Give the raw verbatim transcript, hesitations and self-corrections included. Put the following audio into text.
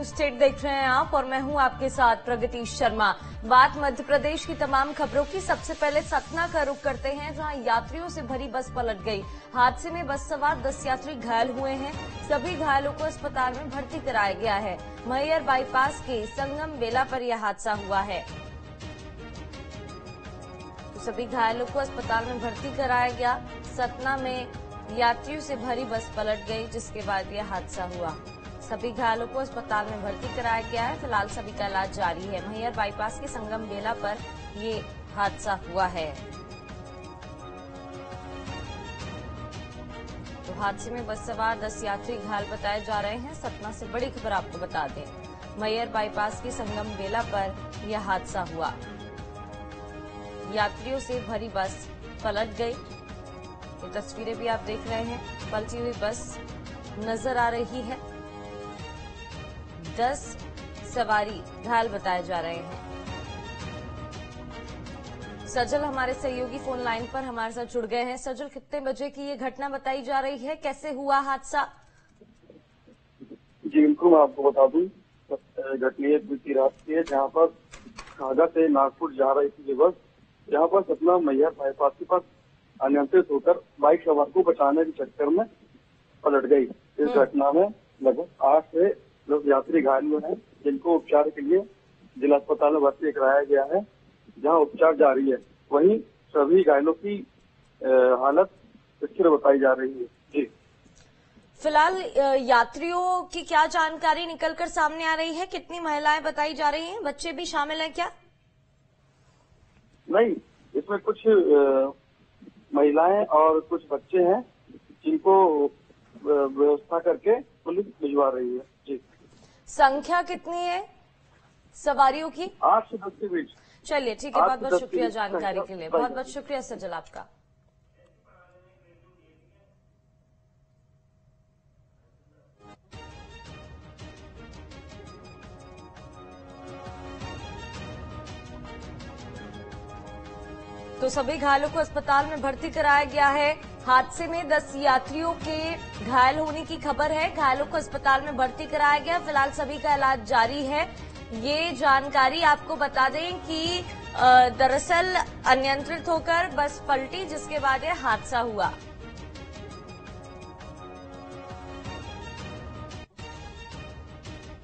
News state देख रहे हैं आप और मैं हूं आपके साथ प्रगति शर्मा। बात मध्य प्रदेश की तमाम खबरों की। सबसे पहले सतना का रुख करते हैं, जहां यात्रियों से भरी बस पलट गई। हादसे में बस सवार दस यात्री घायल हुए हैं। सभी घायलों को अस्पताल में भर्ती कराया गया है। मैहर बाईपास के संगम बेला पर यह हादसा हुआ है। तो सभी घायलों को अस्पताल में भर्ती कराया गया। सतना में यात्रियों से भरी बस पलट गई, जिसके बाद यह हादसा हुआ। सभी घायलों को अस्पताल में भर्ती कराया गया है। फिलहाल सभी का इलाज जारी है। मैहर बाईपास के संगम बेला पर ये हादसा हुआ है। तो हादसे में बस सवार दस यात्री घायल बताए जा रहे हैं। सतना से बड़ी खबर आपको बता दें, मैहर बाईपास के संगम बेला पर यह हादसा हुआ। यात्रियों से भरी बस पलट गई। ये तस्वीरें भी आप देख रहे हैं, पलटी हुई बस नजर आ रही है। दस सवारी घायल बताए जा रहे हैं। सजल हमारे सहयोगी फोन लाइन पर हमारे साथ जुड़ गए हैं। सजल, कितने बजे की ये घटना बताई जा रही है, कैसे हुआ हादसा? जी बिल्कुल, मैं आपको बता दूं, घटना बीती रात की है, जहां पर खागा से नागपुर जा रही थी बस, जहां पर सतना मैहर बाईपास के पास अनियंत्रित होकर बाइक सवार को बचाने के चक्कर में पलट गई। इस घटना में लगभग आठ से दस यात्री घायल हुए हैं, जिनको उपचार के लिए जिला अस्पताल में भर्ती कराया गया है, जहां उपचार जारी है। वहीं सभी घायलों की हालत स्थिर बताई जा रही है। जी फिलहाल यात्रियों की क्या जानकारी निकलकर सामने आ रही है? कितनी महिलाएं बताई जा रही हैं? बच्चे भी शामिल हैं क्या? नहीं, इसमें कुछ महिलाएं और कुछ बच्चे हैं, जिनको व्यवस्था करके पुलिस भिजवा रही है। जी, संख्या कितनी है सवारियों की? आठ से दस के बीच। चलिए ठीक है, बहुत बहुत शुक्रिया जानकारी के लिए। बहुत बहुत शुक्रिया सजल आपका। तो सभी घायलों को अस्पताल में भर्ती कराया गया है। हादसे में दस यात्रियों के घायल होने की खबर है। घायलों को अस्पताल में भर्ती कराया गया। फिलहाल सभी का इलाज जारी है। ये जानकारी आपको बता दें कि दरअसल अनियंत्रित होकर बस पलटी, जिसके बाद यह हादसा हुआ।